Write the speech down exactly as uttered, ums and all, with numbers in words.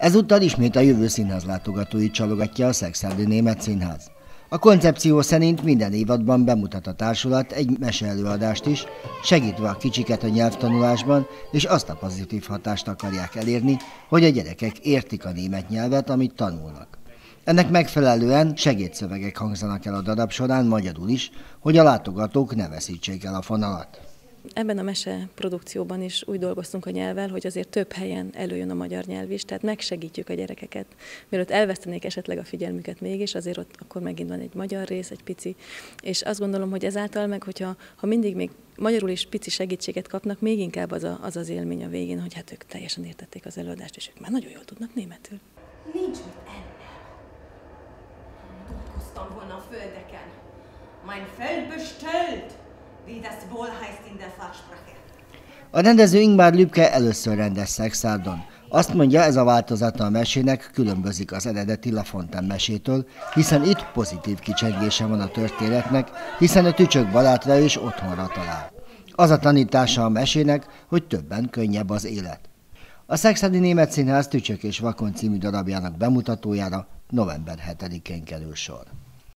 Ezúttal ismét a Jövő Színház látogatóit csalogatja a Szekszárdi Német Színház. A koncepció szerint minden évadban bemutat a társulat egy meseelőadást is, segítve a kicsiket a nyelvtanulásban, és azt a pozitív hatást akarják elérni, hogy a gyerekek értik a német nyelvet, amit tanulnak. Ennek megfelelően segédszövegek hangzanak el a darab során magyarul is, hogy a látogatók ne veszítsék el a fonalat. Ebben a mese produkcióban is úgy dolgoztunk a nyelvvel, hogy azért több helyen előjön a magyar nyelv is, tehát megsegítjük a gyerekeket. Mielőtt elvesztenék esetleg a figyelmüket mégis, azért ott akkor megint van egy magyar rész, egy pici, és azt gondolom, hogy ezáltal meg, hogyha ha mindig még magyarul is pici segítséget kapnak, még inkább az, a, az az élmény a végén, hogy hát ők teljesen értették az előadást, és ők már nagyon jól tudnak németül. Nincs mit ennem. Dolgoztam volna a földeken. Mein Feld bestellt. Wie das wohl heißt in der Fachsprache. A rendező Ingmar Lübke először rendez Szekszárdon. Azt mondja, ez a változata a mesének különbözik az eredeti La Fontaine mesétől, hiszen itt pozitív kicsengése van a történetnek, hiszen a tücsök barátra és otthonra talál. Az a tanítása a mesének, hogy többen könnyebb az élet. A Szekszárdi Német Színház Tücsök és vakond című darabjának bemutatójára november hetedikén kerül sor.